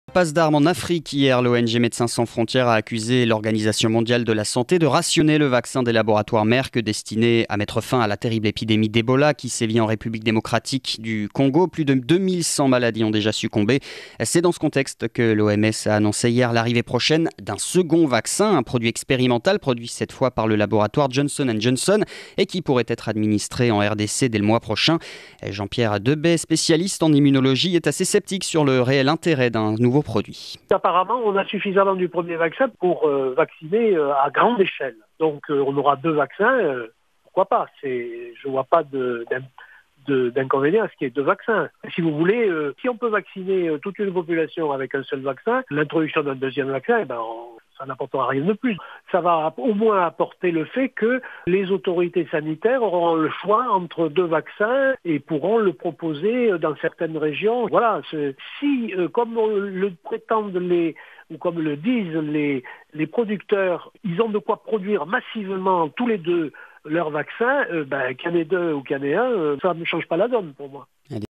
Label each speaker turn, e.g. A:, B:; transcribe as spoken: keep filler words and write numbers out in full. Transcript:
A: Passe d'armes en Afrique. Hier, l'O N G Médecins sans frontières a accusé l'Organisation mondiale de la santé de rationner le vaccin des laboratoires Merck destiné à mettre fin à la terrible épidémie d'Ebola qui sévit en République démocratique du Congo. Plus de deux mille cent maladies ont déjà succombé. C'est dans ce contexte que l'O M S a annoncé hier l'arrivée prochaine d'un second vaccin, un produit expérimental produit cette fois par le laboratoire Johnson and Johnson et qui pourrait être administré en R D C dès le mois prochain. Jean-Pierre Debay, spécialiste en immunologie, est assez sceptique sur le réel intérêt d'un nouveau produit.
B: Apparemment, on a suffisamment du premier vaccin pour euh, vacciner euh, à grande échelle. Donc, euh, on aura deux vaccins, euh, pourquoi pas. C'est, je ne vois pas de, de, d'inconvénient à ce qu'il y ait deux vaccins. Si vous voulez, euh, si on peut vacciner euh, toute une population avec un seul vaccin, l'introduction d'un deuxième vaccin, eh ben, on, ça n'apportera rien de plus. Ça va au moins apporter le fait que les autorités sanitaires auront le choix entre deux vaccins et pourront le proposer dans certaines régions. Voilà, si, comme le prétendent les, ou comme le disent les, les producteurs, ils ont de quoi produire massivement tous les deux leurs vaccins, ben, qu'il y en ait deux ou qu'il y en ait un, ça ne change pas la donne pour moi.